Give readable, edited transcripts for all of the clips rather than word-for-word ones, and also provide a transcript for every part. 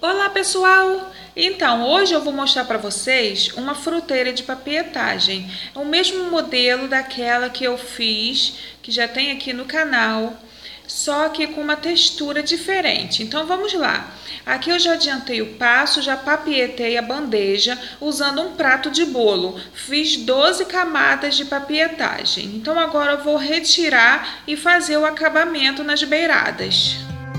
Olá pessoal! Então, hoje eu vou mostrar para vocês uma fruteira de papietagem. É o mesmo modelo daquela que eu fiz, que já tem aqui no canal, só que com uma textura diferente. Então vamos lá. Aqui eu já adiantei o passo, já papietei a bandeja usando um prato de bolo. Fiz 12 camadas de papietagem. Então agora eu vou retirar e fazer o acabamento nas beiradas.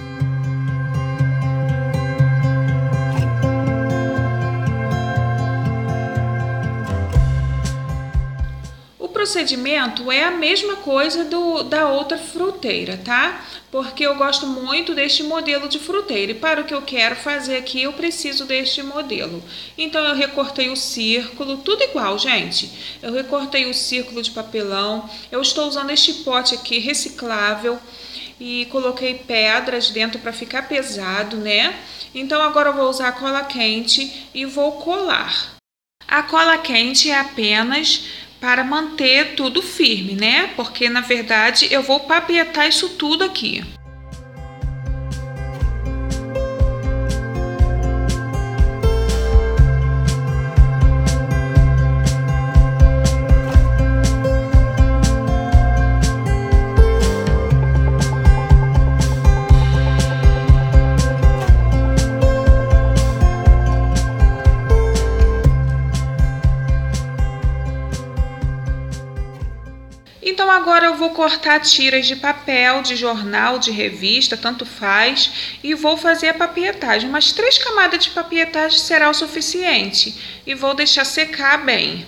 O procedimento é a mesma coisa da outra fruteira, tá? Porque eu gosto muito deste modelo de fruteira e para o que eu quero fazer aqui eu preciso deste modelo. Então eu recortei o círculo, tudo igual, gente. Eu recortei o círculo de papelão, eu estou usando este pote aqui reciclável e coloquei pedras dentro para ficar pesado, né? Então agora eu vou usar a cola quente e vou colar. A cola quente é apenas para manter tudo firme, né? Porque na verdade eu vou papietar isso tudo aqui. Então agora eu vou cortar tiras de papel, de jornal, de revista, tanto faz, e vou fazer a papietagem. Umas 3 camadas de papietagem será o suficiente e vou deixar secar bem.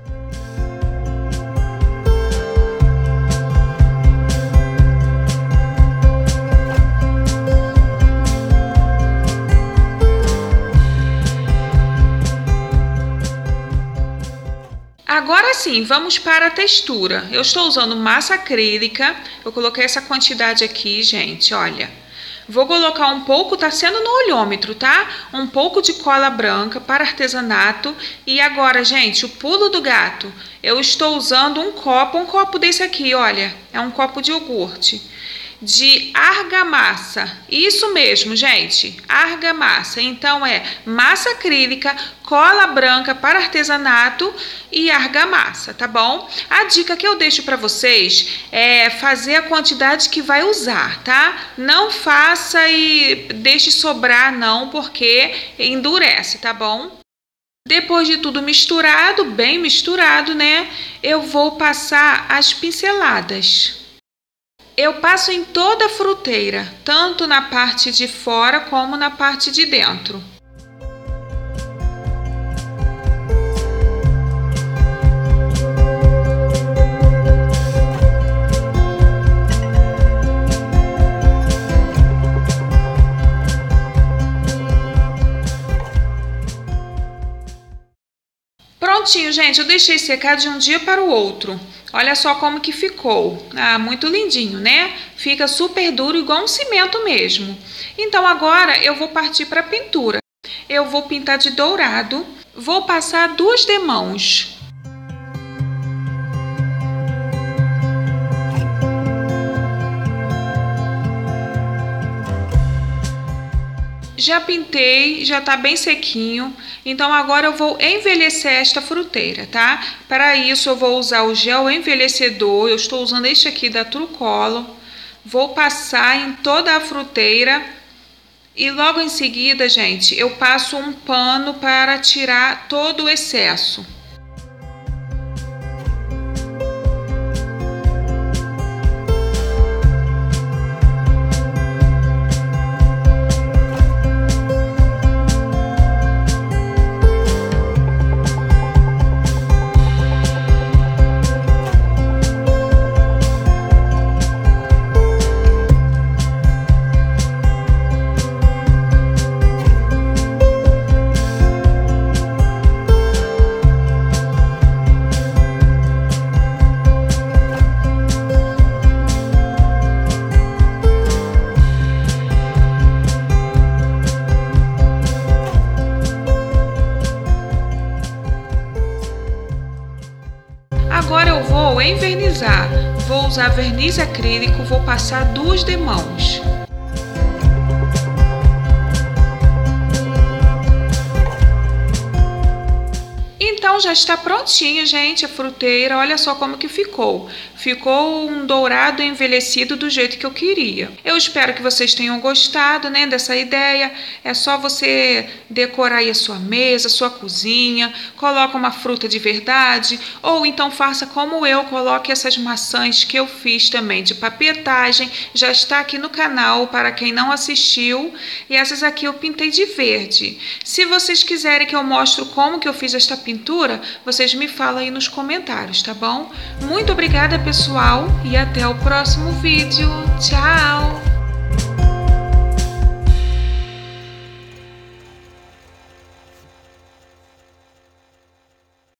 Agora sim, vamos para a textura. Eu estou usando massa acrílica, eu coloquei essa quantidade aqui, gente, olha. Vou colocar um pouco, tá sendo no olhômetro, tá? Um pouco de cola branca para artesanato. E agora, gente, o pulo do gato. Eu estou usando um copo desse aqui, olha. É um copo de iogurte. De argamassa, isso mesmo, gente, argamassa. Então é massa acrílica, cola branca para artesanato e argamassa, tá bom? A dica que eu deixo para vocês é fazer a quantidade que vai usar, tá? Não faça e deixe sobrar não, porque endurece, tá bom? Depois de tudo misturado, bem misturado, né? Eu vou passar as pinceladas. Eu passo em toda a fruteira, tanto na parte de fora como na parte de dentro. Prontinho, gente, eu deixei secar de um dia para o outro. Olha só como que ficou. Ah, muito lindinho, né? Fica super duro, igual um cimento mesmo. Então agora eu vou partir para a pintura. Eu vou pintar de dourado. Vou passar 2 demãos. Já pintei, já tá bem sequinho, então agora eu vou envelhecer esta fruteira, tá? Para isso eu vou usar o gel envelhecedor, eu estou usando este aqui da Trucolor. Vou passar em toda a fruteira e logo em seguida, gente, eu passo um pano para tirar todo o excesso. Agora eu vou envernizar. Vou usar verniz acrílico, vou passar 2 demãos. Então já está prontinho, gente, a fruteira. Olha só como que ficou. Ficou um dourado envelhecido do jeito que eu queria. Eu espero que vocês tenham gostado, né, dessa ideia. É só você decorar aí a sua mesa, a sua cozinha, coloca uma fruta de verdade, ou então faça como eu, coloque essas maçãs que eu fiz também de papetagem. Já está aqui no canal para quem não assistiu. E essas aqui eu pintei de verde. Se vocês quiserem que eu mostre como que eu fiz esta pintura, vocês me falam aí nos comentários, tá bom? Muito obrigada, pessoal, e até o próximo vídeo. Tchau!